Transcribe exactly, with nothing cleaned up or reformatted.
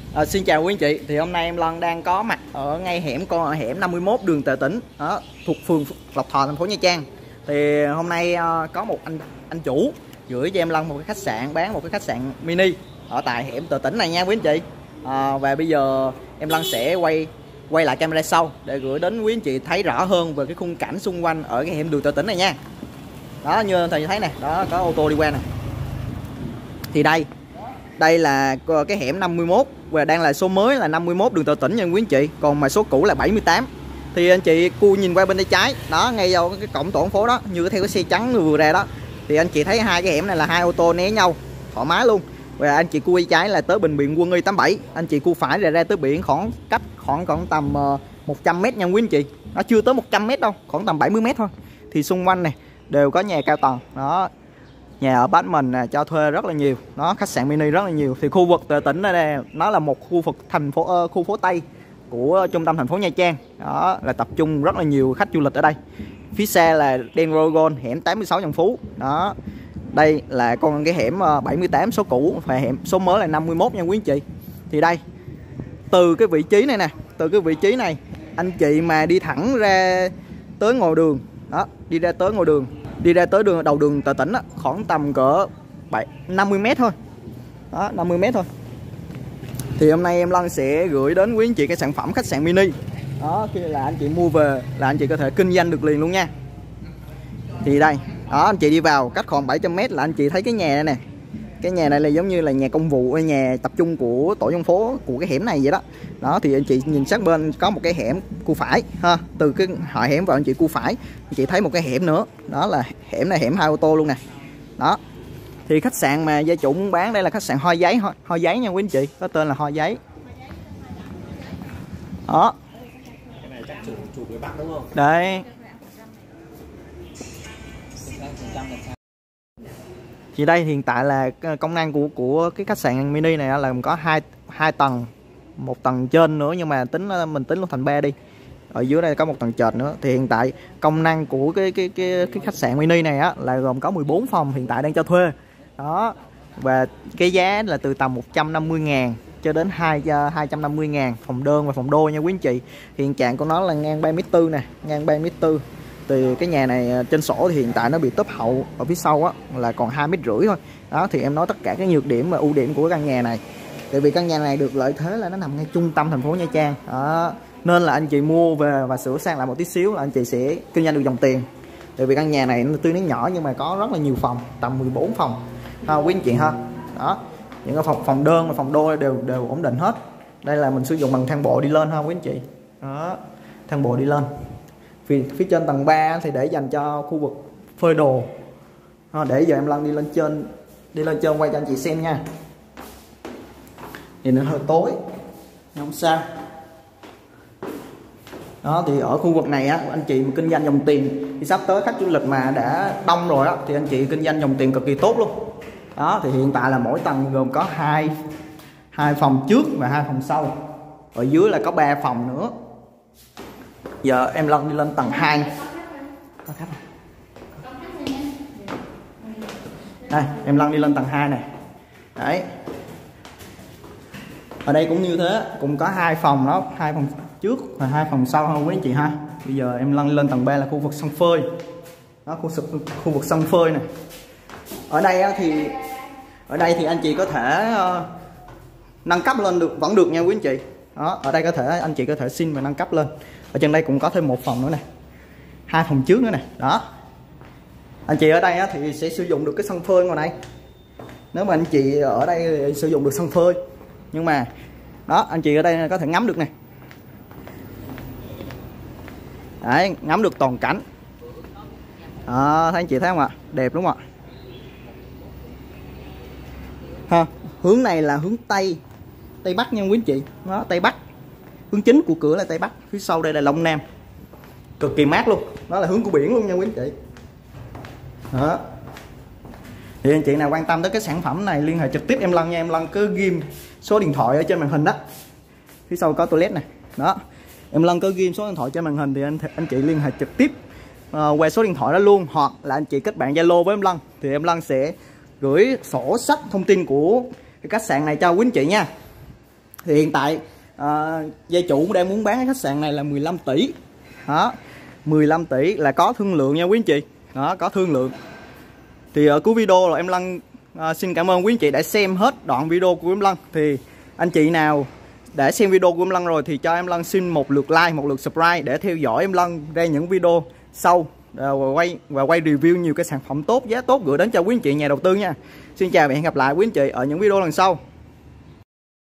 À, xin chào quý anh chị. Thì hôm nay em Lân đang có mặt ở ngay hẻm con hẻm năm mươi mốt đường Tề Tỉnh đó, thuộc phường Lộc Thọ, thành phố Nha Trang. Thì hôm nay uh, có một anh anh chủ gửi cho em Lân một cái khách sạn, bán một cái khách sạn mini ở tại hẻm Tề Tỉnh này nha quý anh chị. À, và bây giờ em Lân sẽ quay quay lại camera sau để gửi đến quý anh chị thấy rõ hơn về cái khung cảnh xung quanh ở cái hẻm đường Tề Tỉnh này nha. Đó, như thầy thấy nè, đó có ô tô đi qua nè. Thì đây đây là cái hẻm năm mươi mốt và đang là số mới là năm mươi mốt đường Tề Tỉnh nha quý anh chị, còn mà số cũ là bảy mươi tám. Thì anh chị cu nhìn qua bên tay trái đó, ngay vào cái cổng tổ phố đó, như theo cái xe trắng vừa ra đó, thì anh chị thấy hai cái hẻm này là hai ô tô né nhau thoải mái luôn. Và anh chị cu tay trái là tới bệnh viện Quân y tám bảy, anh chị cu phải là ra tới biển khoảng cách khoảng khoảng tầm một trăm mét nha quý anh chị. Nó chưa tới một trăm mét đâu, khoảng tầm bảy mươi mét thôi. Thì xung quanh này đều có nhà cao tầng đó, nhà ở Batman nè, cho thuê rất là nhiều, nó khách sạn mini rất là nhiều. Thì khu vực Tề Tỉnh đây nó là một khu vực thành phố uh, khu phố Tây của trung tâm thành phố Nha Trang đó, là tập trung rất là nhiều khách du lịch ở đây. Phía xa là Dragon hẻm tám mươi sáu Trần Phú đó. Đây là con cái hẻm bảy mươi tám số cũ và hẻm số mới là năm mươi mốt nha quý anh chị. Thì đây, từ cái vị trí này nè, từ cái vị trí này anh chị mà đi thẳng ra tới ngồi đường đó, đi ra tới ngồi đường đi ra tới đường đầu đường Tề Tỉnh đó, khoảng tầm cỡ bảy năm mươi mét thôi đó, năm mươi mét thôi. Thì hôm nay em Lân sẽ gửi đến quý anh chị cái sản phẩm khách sạn mini đó, khi là anh chị mua về là anh chị có thể kinh doanh được liền luôn nha. Thì đây đó, anh chị đi vào cách khoảng bảy trăm mét là anh chị thấy cái nhà này nè. Cái nhà này là giống như là nhà công vụ, nhà tập trung của tổ dân phố của cái hẻm này vậy đó. Đó thì anh chị nhìn sát bên có một cái hẻm cu phải ha, từ cái họ hẻm vào anh chị cu phải, anh chị thấy một cái hẻm nữa, đó là hẻm này hẻm hai ô tô luôn nè. Đó. Thì khách sạn mà gia chủ muốn bán đây là khách sạn Hoa Giấy, Hoa Giấy nha quý anh chị, có tên là Hoa Giấy. Đó. Cái này chắc chủ chủ người Bắc đúng không? Đây. Thì đây hiện tại là công năng của của cái khách sạn mini này là có hai hai tầng, một tầng trên nữa, nhưng mà tính mình tính luôn thành ba đi. Ở dưới đây có một tầng trệt nữa. Thì hiện tại công năng của cái cái cái cái khách sạn mini này á là gồm có mười bốn phòng hiện tại đang cho thuê. Đó. Và cái giá là từ tầm một trăm năm mươi ngàn cho đến hai trăm năm mươi ngàn phòng đơn và phòng đôi nha quý anh chị. Hiện trạng của nó là ngang ba mét tư nè, ngang ba mét tư. Thì cái nhà này trên sổ thì hiện tại nó bị tốp hậu ở phía sau á là còn hai mét rưỡi thôi. Đó thì em nói tất cả cái nhược điểm và ưu điểm của căn nhà này. Tại vì căn nhà này được lợi thế là nó nằm ngay trung tâm thành phố Nha Trang. Đó. Nên là anh chị mua về và sửa sang lại một tí xíu là anh chị sẽ kinh doanh được dòng tiền. Tại vì căn nhà này nó tuy nó nhỏ nhưng mà có rất là nhiều phòng, tầm mười bốn phòng. Ha quý anh chị ha. Đó. Những cái phòng phòng đơn và phòng đôi đều đều ổn định hết. Đây là mình sử dụng bằng thang bộ đi lên ha quý anh chị. Đó. Thang bộ đi lên. Vì phía trên tầng ba thì để dành cho khu vực phơi đồ. Để giờ em Lân đi lên trên đi lên trên quay cho anh chị xem nha. Thì nó hơi tối, không sao. Đó thì ở khu vực này á, anh chị mà kinh doanh dòng tiền thì sắp tới khách du lịch mà đã đông rồi đó thì anh chị kinh doanh dòng tiền cực kỳ tốt luôn. Đó thì hiện tại là mỗi tầng gồm có hai hai phòng trước và hai phòng sau. Ở dưới là có ba phòng nữa. Giờ em Lân đi lên tầng hai. Có khách không? Đây, em Lân đi lên tầng hai này. Đấy. Ở đây cũng như thế, cũng có hai phòng đó, hai phòng trước và hai phòng sau ha quý anh chị ha. Bây giờ em Lân lên tầng ba là khu vực sân phơi. Đó, khu vực khu vực sân phơi này. Ở đây á, thì ở đây thì anh chị có thể uh, nâng cấp lên được vẫn được nha quý anh chị. Đó, ở đây có thể anh chị có thể xin và nâng cấp lên. Ở trên đây cũng có thêm một phòng nữa nè, hai phòng trước nữa nè. Đó, anh chị ở đây á, thì sẽ sử dụng được cái sân phơi ngoài đây. Nếu mà anh chị ở đây thì sử dụng được sân phơi, nhưng mà đó anh chị ở đây có thể ngắm được này. Đấy, ngắm được toàn cảnh. Đó, thấy anh chị thấy không ạ? Đẹp đúng không ạ? Ha, hướng này là hướng Tây Tây Bắc nha quý anh chị. Đó, Tây Bắc. Hướng chính của cửa là Tây Bắc, phía sau đây là Đông Nam. Cực kỳ mát luôn. Đó là hướng của biển luôn nha quý anh chị. Đó. Thì anh chị nào quan tâm tới cái sản phẩm này liên hệ trực tiếp em Lân nha. Em Lân cứ ghim số điện thoại ở trên màn hình đó. Phía sau có toilet này. Đó. Em Lân cứ ghim số điện thoại trên màn hình thì anh anh chị liên hệ trực tiếp uh, qua số điện thoại đó luôn, hoặc là anh chị kết bạn Zalo với em Lân thì em Lân sẽ gửi sổ sách thông tin của cái khách sạn này cho quý anh chị nha. Thì hiện tại à, gia chủ đang muốn bán cái khách sạn này là mười lăm tỷ. Đó, mười lăm tỷ là có thương lượng nha quý anh chị. Đó, có thương lượng. Thì ở cuối video là em Lân à, xin cảm ơn quý anh chị đã xem hết đoạn video của em Lân. Thì anh chị nào đã xem video của em Lân rồi thì cho em Lân xin một lượt like, một lượt subscribe để theo dõi em Lân ra những video sau và quay và quay review nhiều cái sản phẩm tốt, giá tốt gửi đến cho quý anh chị nhà đầu tư nha. Xin chào và hẹn gặp lại quý anh chị ở những video lần sau.